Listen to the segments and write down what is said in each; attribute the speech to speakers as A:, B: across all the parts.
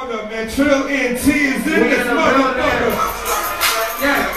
A: What up, man? Trill NT is in this motherfucker. Yeah.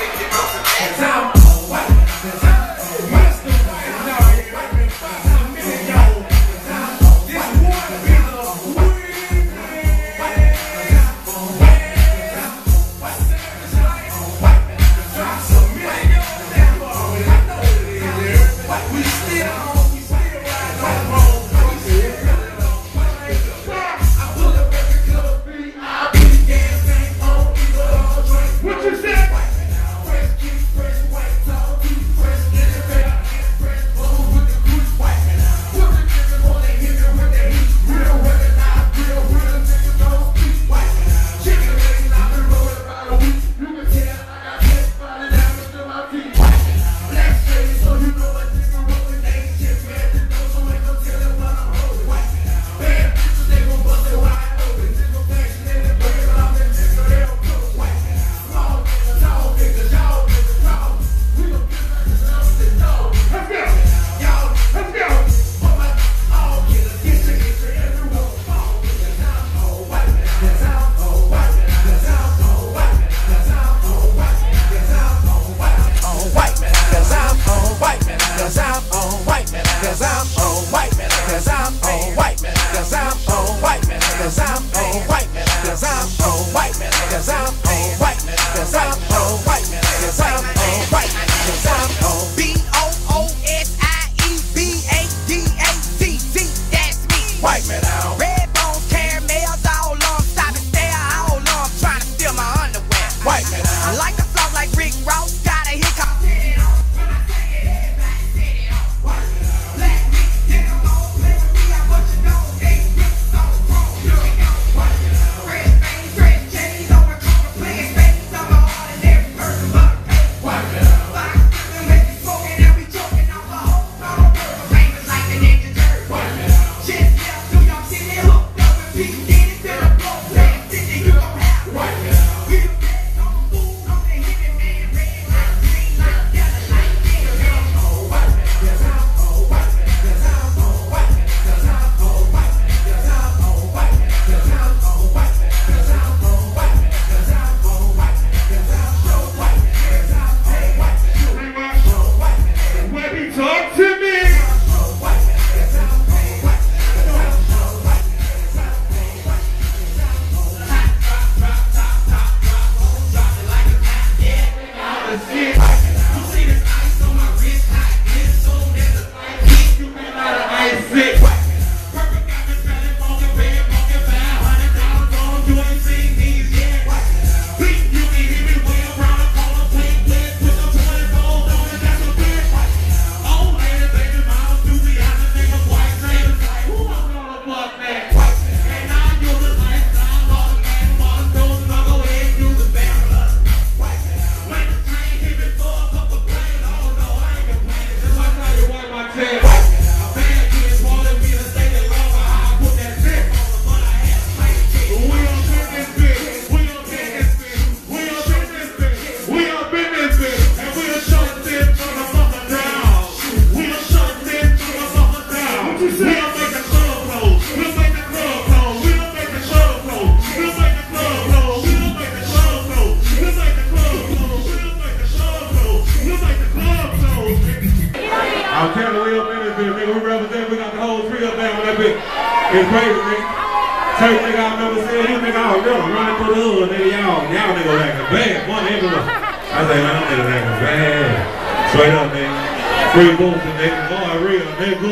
B: It's crazy, nigga. Turk nigga, I remember saying, you nigga, I was running through the hood, nigga, y'all niggas acting bad, one everywhere. I say, man, them niggas acting bad. Straight up, nigga. Free boosting, nigga. Boy, real,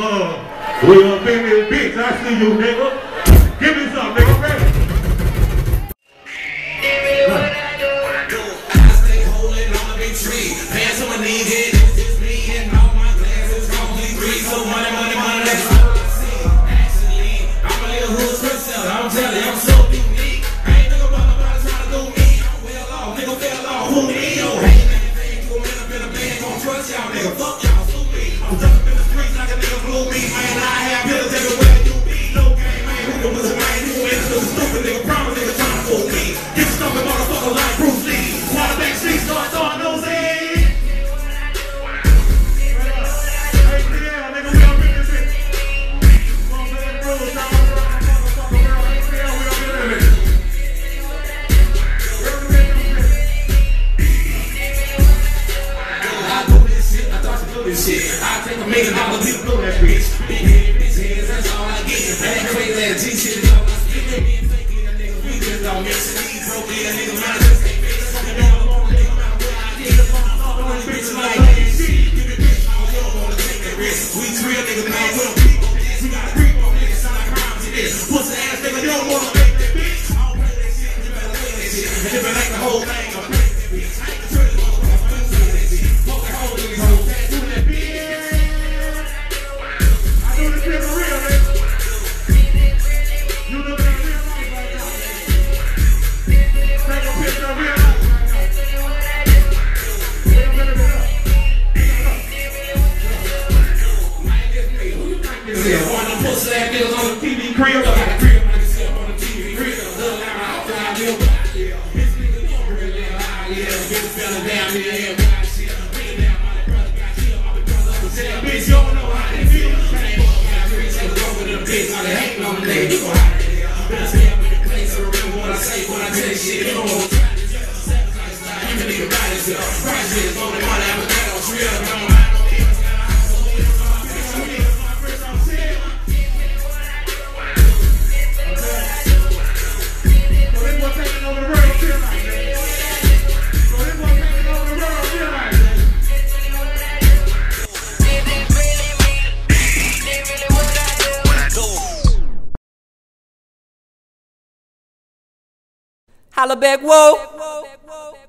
B: nigga. We up in this bitch, I see you, nigga. Give me some, nigga, ready?
C: I stay holding on a big tree. Pants on my knee, head, it's me, and all my glasses complete green. So money, that's all I see. Actually, I'm a little hood special. I'm telling you, I'm so unique. I ain't nigga about nobody trying to do me. I'm well off, nigga fell off. Who me? Yo, hey, man, you end up in a band, gon' trust y'all, nigga. Fuck y'all, sue me. I'm jumping in the streets like a nigga blew me. Man, I have pills everywhere you be. No game, man. Who the was a man? Who is so stupid, nigga? Promise, nigga, trying to fool me. Get stumping, motherfucker, like Bruce Lee. Hollaback, street start throwing those in. I'm mixing these broke in nigga mind just can't fix. You know I'm gonna nigga mind where I get it from. I'm on bitch like that. Give me bitch, you don't wanna take that risk. We Trill nigga man, we don't creep on this. We gotta creep on niggas, sound like crimes in this. Pussy ass nigga, you don't wanna make that bitch. I don't play that shit, you better play that shit. And if it ain't the whole thing, I'm playing that bitch. I ain't the Trill, I'm gonna do that shit. Poke that hole in these hoes, tattoo that bitch. I do this shit for real, man. You look at real life right now. Take a picture of real life right now. Wait a minute, up. One of them pussy ass niggas on the TV crib. I got a crib like yourself on the TV crib. Look like my house I live by. Bitch nigga, you don't really live high. Bitch fella down here and wild shit. Bring down my brother got killed. My brother was dead. Bitch, you don't know how they feel. Came up, got rich, and go with them bitch. All they hating on the nigga, you gon' hide it. Better stay up in the place. I remember what I say when I tell you shit. You don't want to try this. You can even buy this. Price shit, phone and money. I'm a man on Trill. I don't mind no ears.
D: HollabackWHOA.